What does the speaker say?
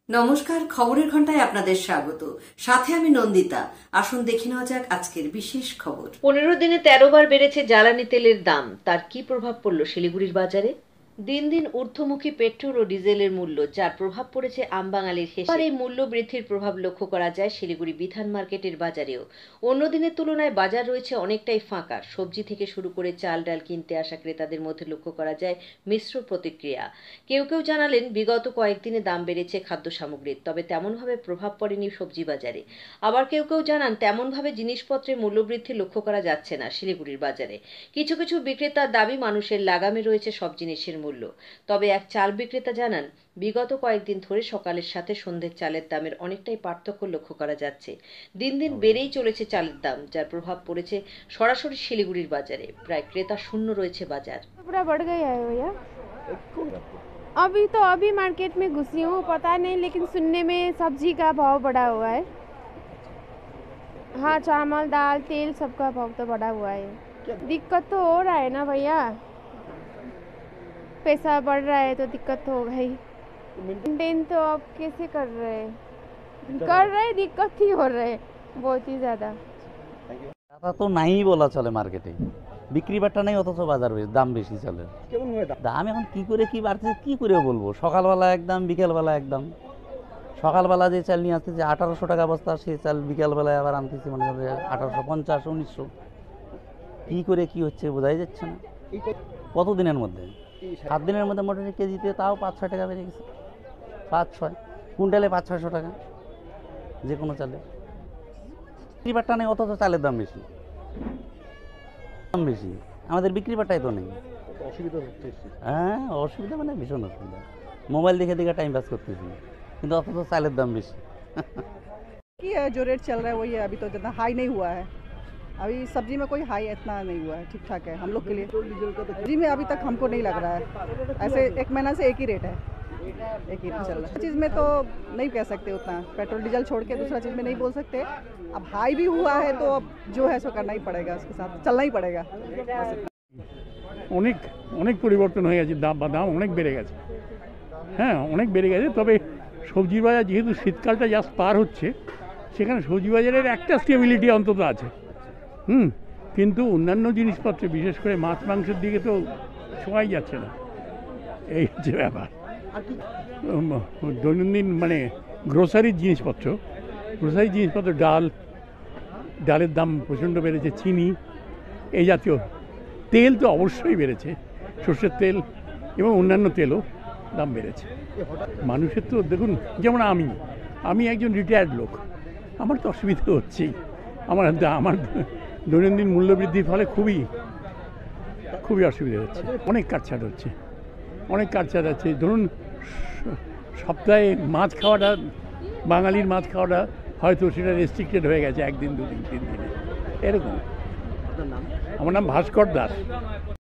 নমস্কার, খবরের ঘন্টায় আপনাদের স্বাগত। সাথে আমি নন্দিতা। আসুন দেখে নেওয়া যাক আজকের বিশেষ খবর। 15 দিনে 13 বার বেড়েছে জ্বালানি তেলের দাম। তার কি প্রভাব পড়ল শিলিগুড়ির বাজারে? দিন দিন ঊর্ধ্বমুখী পেট্রোল ও ডিজেলের মূল্য, যার প্রভাব পড়েছে আমবাঙালির হেসে। এই মূল্য বৃদ্ধির প্রভাব লক্ষ্য করা যায় শিলিগুড়ি বিধান মার্কেটের বাজারেও। অন্য দিনের তুলনায় বাজার রয়েছে অনেকটাই ফাঁকা। সবজি থেকে শুরু করে চাল ডাল কিনতে আসা ক্রেতাদের মধ্যে লক্ষ্য করা যায় মিশ্র প্রতিক্রিয়া। কেউ কেউ জানালেন বিগত কয়েকদিনে দাম বেড়েছে খাদ্য সামগ্রীর, তবে তেমনভাবে প্রভাব পড়েনি সবজি বাজারে। আবার কেউ কেউ জানান তেমনভাবে জিনিসপত্রের মূল্যবৃদ্ধি লক্ষ্য করা যাচ্ছে না শিলিগুড়ির বাজারে। কিছু কিছু বিক্রেতার দাবি মানুষের লাগামে রয়েছে সব জিনিসের মূল্য। তবে এক চাল বিক্রেতা জানান বিগত কয়েকদিন ধরে সকালের সাথে সন্ধ্যের চালের দামের অনেকটাই পার্থক্য লক্ষ্য করা যাচ্ছে। দিন দিন বেড়েই চলেছে চালের দাম, যার প্রভাব পড়েছে সরাসরি শিলিগুড়ির বাজারে। প্রায় ক্রেতা শূন্য রয়েছে বাজার। पूरा बढ़ गया है भैया। अभी मार्केट में घुसी हूँ, पता नहीं, लेकिन सुनने में सब्जी का भाव बढ़ा हुआ है। हाँ, चावल दाल तेल सबका भाव तो बढ़ा हुआ है। दिक्कत तो हो रहा है ना भैया, पैसा बढ़ रहा है तो दिक्कत तो होगा ही। मेंटेन तो अब कैसे कर रहे, दिक्कत ही हो रहे बहुत ही ज़्यादा। টাকা তো নাই বলা চলে, মার্কেটে বিক্রি বাট্টা নেই, অথচ বাজার দাম বেশি চলে। দাম এখন কি করে কি বাড়ছে কি করে বলবো? সকালবেলা একদম, বিকেলবেলা একদম। সকালবেলা যে চাল নিয়ে আসতেছে 1800 টাকা বস্তা, সেই চাল বিকেলবেলায় আবার আনতেছি মনে করেন 1850, 1900। কি করে কি হচ্ছে বোঝাই যাচ্ছে না। কতদিনের মধ্যে? 7 দিনের মধ্যে মোটামুটি কেজিতে তাও 5-6 টাকা বেড়ে গেছে। 5-6 কুইন্টালে 500-600 টাকা যে কোনো চালে। বিক্রি বাট্টা নেই, অথচ চালের দাম বেশি। দাম বেশি, আমাদের বিক্রি বাট্টাই তো নেই। অসুবিধা হচ্ছে। হ্যাঁ, অসুবিধা মানে ভীষণ অসুবিধা। মোবাইল দেখে দেখে टाइम पास করতেছি, কিন্তু অথচ চালের দাম বেশি। की है जो रेट चल रहा है वही है, अभी तो ज़्यादा हाई नहीं हुआ है। अभी सब्जी में कोई हाई इतना नहीं हुआ है, ठीक ठाक है हम लोग के लिए। सब्जी में अभी तक हमको नहीं लग रहा है, ऐसे 1 महीना से एक ही रेट है, एक ही चल रहा है। चीज़ में तो नहीं कह सकते उतना, पेट्रोल डीजल छोड़ के दूसरा चीज़ में नहीं बोल सकते। अब हाई भी हुआ है तो अब जो है सो करना ही पड़ेगा, उसके साथ चलना ही पड़ेगा। অনেক অনেক পরিবর্তন হয়ে গেছে, দাম অনেক বেড়ে গেছে। হ্যাঁ, অনেক বেড়ে গেছে। তবে সবজির বাজার যেহেতু শীতকালটা জাস্ট পার হচ্ছে, সেখানে সবজি বাজারের একটা স্টেবিলিটি অন্তত আছে। কিন্তু অন্যান্য জিনিসপত্রে, বিশেষ করে মাছ মাংসের দিকে তো ছোঁয়াই যাচ্ছে না। এই হচ্ছে ব্যাপার। দৈনন্দিন মানে গ্রোসারির জিনিসপত্র, ডালের দাম প্রচণ্ড বেড়েছে, চিনি এই জাতীয়। তেল তো অবশ্যই বেড়েছে, সর্ষের তেল এবং অন্যান্য তেলও দাম বেড়েছে। মানুষের তো দেখুন, যেমন আমি একজন রিটায়ার্ড লোক, আমার তো অসুবিধা হচ্ছেই। আমার দৈনন্দিন মূল্যবৃদ্ধির ফলে খুবই অসুবিধা হচ্ছে। অনেক কাটছাট হচ্ছে। ধরুন, সপ্তাহে মাছ খাওয়াটা, বাঙালির মাছ খাওয়াটা হয়তো সেটা রেস্ট্রিক্টেড হয়ে গেছে 1 দিন 2 দিন 3 দিনে, এরকম। আমার নাম ভাস্কর দাস।